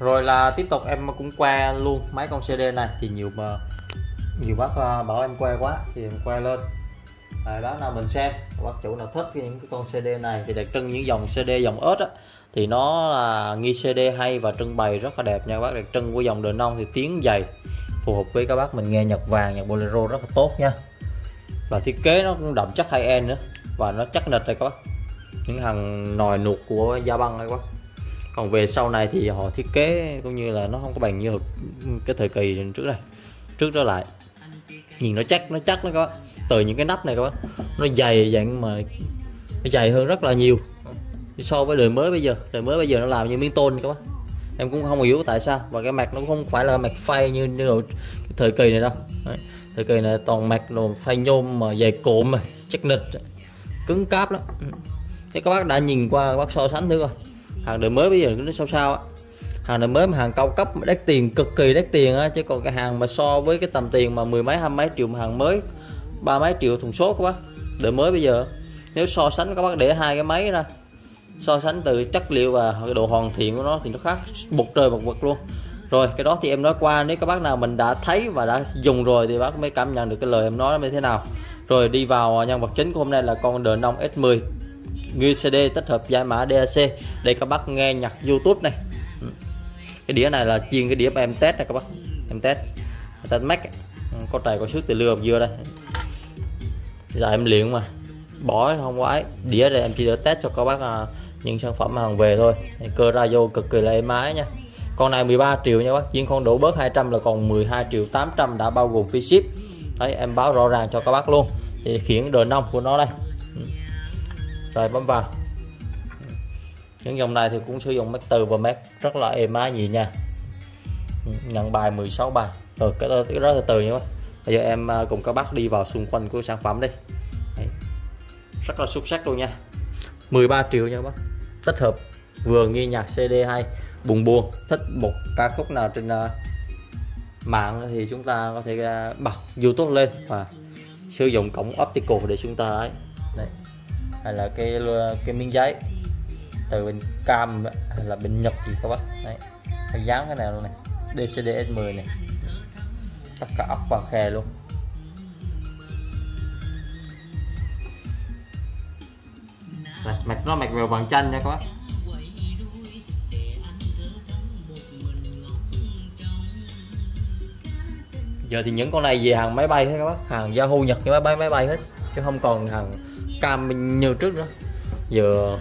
Rồi là tiếp tục em cũng que luôn mấy con CD này, thì nhiều bác bảo em que quá thì em que lên. Bác nào mình xem, bác chủ nào thích những cái con CD này thì đặc trưng những dòng CD dòng ớt á, thì nó là nghi CD hay và trưng bày rất là đẹp nha các bác. Đặc trưng của dòng Denon thì tiếng dày, phù hợp với các bác mình nghe nhạc vàng, nhạc bolero rất là tốt nha. Và thiết kế nó cũng đậm chất high-end nữa, và nó chắc nịch đây các bác, những hàng nòi nuột của da băng đây các bác. Còn về sau này thì họ thiết kế cũng như là nó không có bằng như cái thời kỳ trước đó lại, nhìn nó chắc đó các bác. Từ những cái nắp này các bác, nó dày dạng mà nó dày hơn rất là nhiều so với đời mới bây giờ. Đời mới bây giờ nó làm như miếng tôn các bác, em cũng không hiểu tại sao. Và cái mặt nó cũng không phải là mặt phay như cái thời kỳ này đâu. Đấy, thời kỳ này toàn mặt đồ phay nhôm mà dày cộm mà chắc nịch, cứng cáp lắm. Thế các bác đã nhìn qua các bác so sánh thử coi, hàng đời mới bây giờ nó sao á. Hàng đời mới mà hàng cao cấp mà đắt tiền, cực kỳ đắt tiền á, chứ còn cái hàng mà so với cái tầm tiền mà 10 mấy 20 mấy triệu mà hàng mới 3 mấy triệu thùng số các bác, đời mới bây giờ nếu so sánh các bác để hai cái máy ra so sánh từ chất liệu và cái độ hoàn thiện của nó thì nó khác một trời một vực luôn. Rồi cái đó thì em nói qua, nếu các bác nào mình đã thấy và đã dùng rồi thì bác mới cảm nhận được cái lời em nói nó như thế nào. Rồi đi vào nhân vật chính của hôm nay là con Denon S10 nghi CD tích hợp giải mã DAC. Đây các bác nghe nhạc YouTube này. Cái đĩa này là chuyên cái đĩa mà em test này các bác, em test Mac, có trầy có xước từ lưa dưa đây. Giờ em luyện mà bỏ không có ấy, đĩa đây em chỉ để test cho các bác những sản phẩm hàng về thôi. Cơ ra vô cực kỳ là êm ái nha. Con này 13 triệu nha bác, chuyên con đổ bớt 200 là còn 12 triệu 800 đã bao gồm phí ship. Đấy, em báo rõ ràng cho các bác luôn. Thì khiển Denon của nó đây. Rồi bấm vào. Những dòng này thì cũng sử dụng master và Mac rất là êm ái nhỉ nha. Nhận bài 16 bài. Rồi cái đó từ từ nha bác. Bây giờ em cùng các bác đi vào xung quanh của sản phẩm đi. Đấy, rất là xuất sắc luôn nha. 13 triệu nha bác, tích hợp vừa nghe nhạc CD hay, buồn thích một ca khúc nào trên mạng thì chúng ta có thể bật YouTube lên và sử dụng cổng optical để chúng ta ấy. Đấy, hay là cái miếng giấy từ bên cam hay là bên Nhật gì các bác. Đấy, phải dán cái này luôn này, DCD S10 này, tất cả ốc vàng khe luôn. Đây, nó mạch vào vàng chanh nha các bác. Giờ thì những con này về hàng máy bay hết các bác, hàng Yahoo Nhật cái máy bay hết, chứ không còn hàng cam như trước nữa. Giờ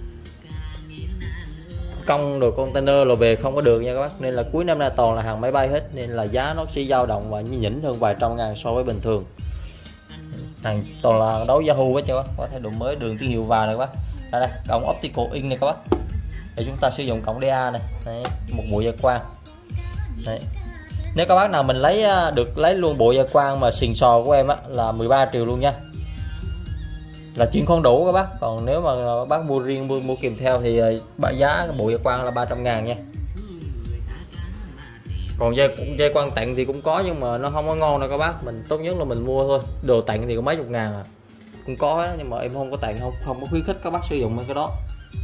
công đồ container rồi về không có được nha các bác, nên là cuối năm nay toàn là hàng máy bay hết, nên là giá nó sẽ dao động và nhỉnh hơn vài trăm ngàn so với bình thường. Hàng toàn là đấu Yahoo hết cho các bác. Có thay đổi mới đường tín hiệu vàng này các bác. Đây, cổng optical in này các bác, để chúng ta sử dụng cổng DA này. Đấy, một bộ gia quang. Đấy, nếu các bác nào mình lấy luôn bộ gia quang mà xịn sò của em á là 13 triệu luôn nha, là chuyện không đủ các bác. Còn nếu mà bác mua riêng mua kèm theo thì giá cái bộ gia quang là 300 ngàn nha. Còn dây quang tặng thì cũng có nhưng mà nó không có ngon đâu các bác, mình tốt nhất là mình mua thôi. Đồ tặng thì có mấy chục ngàn à, cũng có nhưng mà em không có tặng, không có khuyến khích các bác sử dụng mấy cái đó.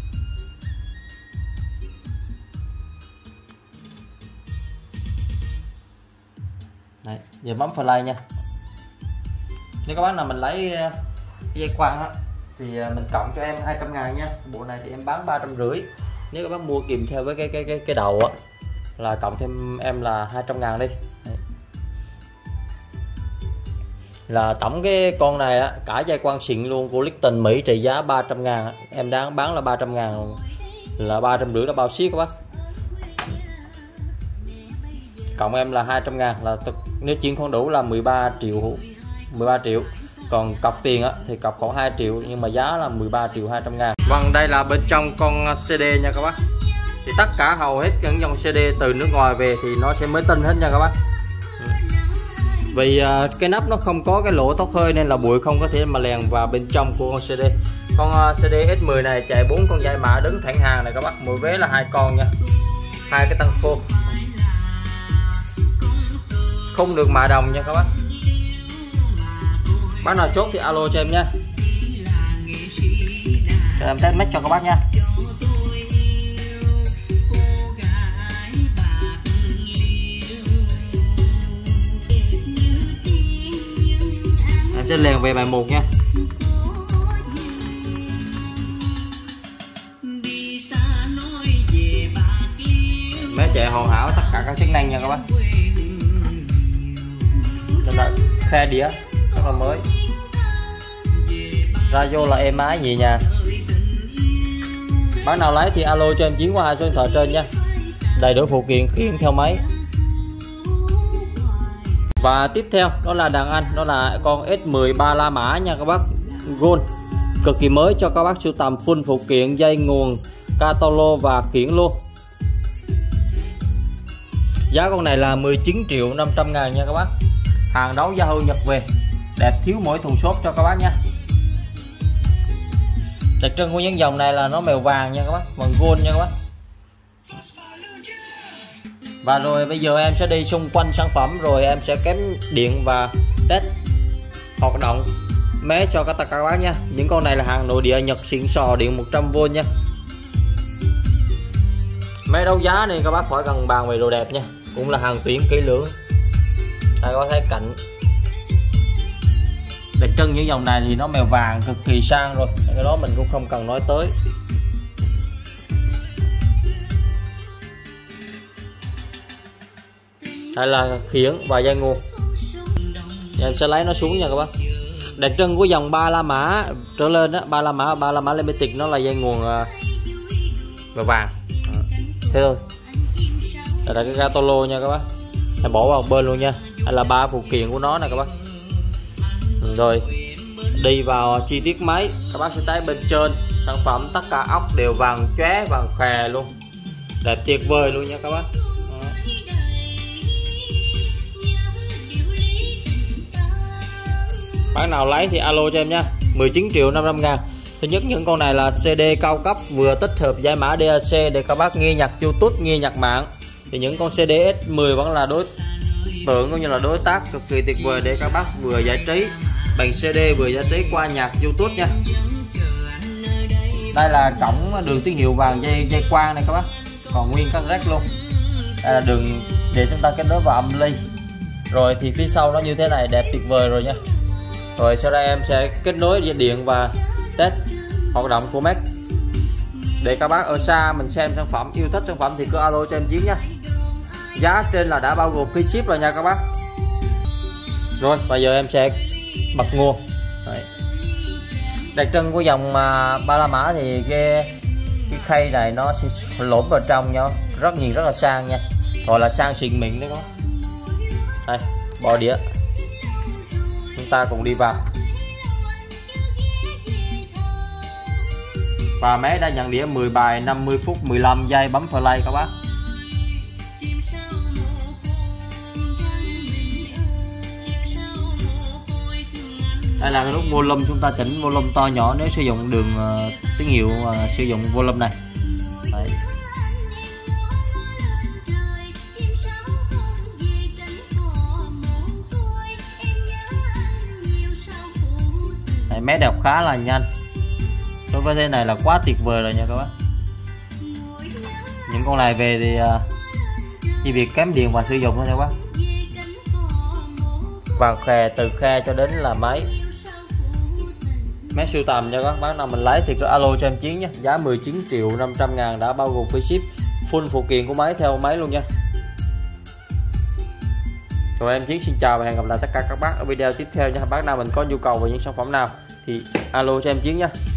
Đấy, giờ bấm play nha. Nếu các bác nào mình lấy cái dây quang á thì mình cộng cho em 200 ngàn nha. Bộ này thì em bán 350. Nếu các bác mua kèm theo với cái đầu á là cộng thêm em là 200 ngàn đi. Đấy, là tổng cái con này á, cả dây quang xịn luôn của Lipton Mỹ trị giá 300 ngàn, em đang bán là 300 ngàn, là 350 là bao ship các bác. Cộng em là 200 ngàn, là nếu chuyển không đủ là 13 triệu. Còn cọc tiền á thì cọc khoảng 2 triệu, nhưng mà giá là 13 triệu 200 ngàn. Vâng, đây là bên trong con CD nha các bác. Thì tất cả hầu hết những dòng CD từ nước ngoài về thì nó sẽ mới tinh hết nha các bác. Vì cái nắp nó không có cái lỗ thoát hơi nên là bụi không có thể mà lèn vào bên trong của con CD. Con CD S10 này chạy 4 con dây mã đứng thẳng hàng này các bác, mỗi vé là 2 con nha, 2 cái tăng phô, không được mạ đồng nha các bác. Bác nào chốt thì alo cho em nha, cho em test mic cho các bác nha. Em sẽ liền về bài 1 nha. Máy chạy hoàn hảo tất cả các chức năng nha các bác. Nên là khe đĩa rất là mới. Radio là êm ái nhẹ nhàng. Bác nào lấy thì alo cho em Chiến qua 2 số điện thoại trên nha. Đầy đủ phụ kiện khiển theo máy. Và tiếp theo đó là đàn anh, đó là con S10 3 la mã nha các bác. Gold cực kỳ mới cho các bác sưu tầm, full phụ kiện, dây nguồn, catalog và khiển luôn. Giá con này là 19.500.000 nha các bác. Hàng đấu Yahoo nhập về, đẹp thiếu mỗi thùng xốp cho các bác nha. Đặc trưng của những dòng này là nó mèo vàng nha các bác, bằng gold nha các bác. Và rồi bây giờ em sẽ đi xung quanh sản phẩm, rồi em sẽ kém điện và test hoạt động máy cho tất cả các bác nha. Những con này là hàng nội địa Nhật xịn sò, điện 100V nha. Máy đấu giá này các bác khỏi cần bàn về đồ đẹp nha, cũng là hàng tuyển kỹ lưỡng. Đây có thấy cạnh. Đặc trưng những dòng này thì nó mèo vàng cực kỳ sang rồi, cái đó mình cũng không cần nói tới. Đây là khiển và dây nguồn. Em sẽ lấy nó xuống nha các bác. Đặc trưng của dòng 3 la mã trở lên đó, 3 la mã limited, nó là dây nguồn màu vàng. Thế thôi. Đây là cái catalog nha các bác. Em bỏ vào bên luôn nha. Đây là 3 phụ kiện của nó nè các bác. Rồi đi vào chi tiết máy, các bác sẽ thấy bên trên sản phẩm tất cả ốc đều vàng chóe, vàng khè luôn, đẹp tuyệt vời luôn nha các bác. Bác nào lấy thì alo cho em nha. 19.500.000. Thứ nhất, những con này là CD cao cấp, vừa tích hợp giải mã DAC để các bác nghe nhạc YouTube, nghe nhạc mạng. Thì những con CD S10 vẫn là đối tượng cũng như là đối tác cực kỳ tuyệt vời để các bác vừa giải trí bằng CD, vừa giải trí qua nhạc YouTube nha. Đây là cổng đường tín hiệu vàng dây quang này các bác, còn nguyên các rác luôn. Đây là đường để chúng ta kết nối vào âm ly. Rồi thì phía sau nó như thế này, đẹp tuyệt vời rồi nha. Rồi sau đây em sẽ kết nối dây điện và test hoạt động của Mac. Để các bác ở xa mình xem sản phẩm, yêu thích sản phẩm thì cứ alo cho em Chiến nha. Giá trên là đã bao gồm phí ship rồi nha các bác. Rồi bây giờ em sẽ bật nguồn. Đấy. Đặc trưng của dòng 3 la mã thì cái khay này nó sẽ lổm vào trong nhau, nhìn rất là sang nha, gọi là sang xịn mịn đấy các bác. Đây, bỏ đĩa, chúng ta cùng đi vào. Và máy đã nhận đĩa 10 bài 50 phút 15 giây, bấm play các bác. Đây là cái nút volume, chúng ta chỉnh volume to nhỏ nếu sử dụng đường tín hiệu sử dụng volume này. Đấy. Đấy, máy đọc khá là nhanh. Đối với thế này là quá tuyệt vời rồi nha các bác. Những con này về thì chỉ việc kém điện và sử dụng thôi nha các bác. Vàng khè từ khe cho đến là máy sưu tầm nha các bác nào mình lấy thì cứ alo cho em Chiến nhé. Giá 19.500.000 đã bao gồm phí ship, full phụ kiện của máy theo máy luôn nha. Rồi em Chiến xin chào và hẹn gặp lại tất cả các bác ở video tiếp theo nha. Bác nào mình có nhu cầu về những sản phẩm nào thì alo cho em Chiến nha.